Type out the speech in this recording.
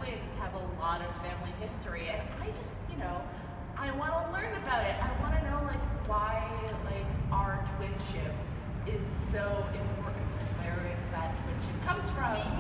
twins have a lot of family history, and I just, I want to learn about it. I want to know like why like our twinship is so important and where that twinship comes from.